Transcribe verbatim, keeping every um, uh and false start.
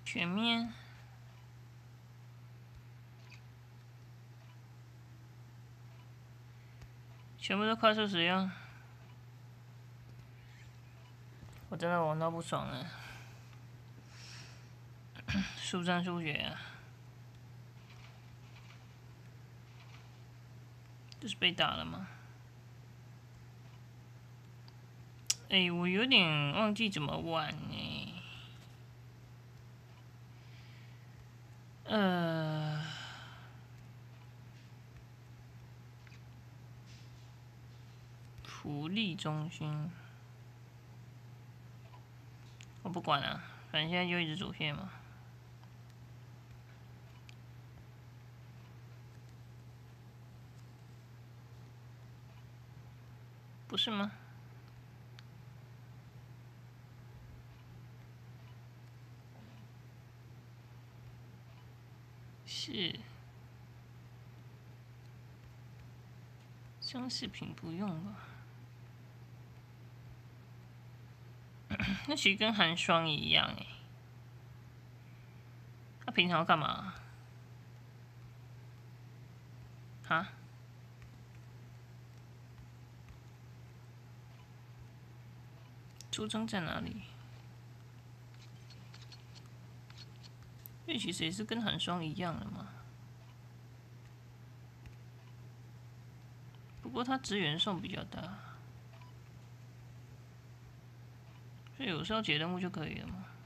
全面。全部都快速使用，我真的玩到不爽了。速战速决啊！这是被打了吗？哎、欸，我有点忘记怎么玩呢、欸。呃，福利中心，我不管了，反正现在就一直主线嘛。不是吗？是。装饰品不用吧？那其实跟寒霜一样哎。他平常要干嘛？哈？出征在哪里？因为其实也是跟寒霜一样的嘛。不过它资源送比较大，所以有时候解任务就可以了嘛。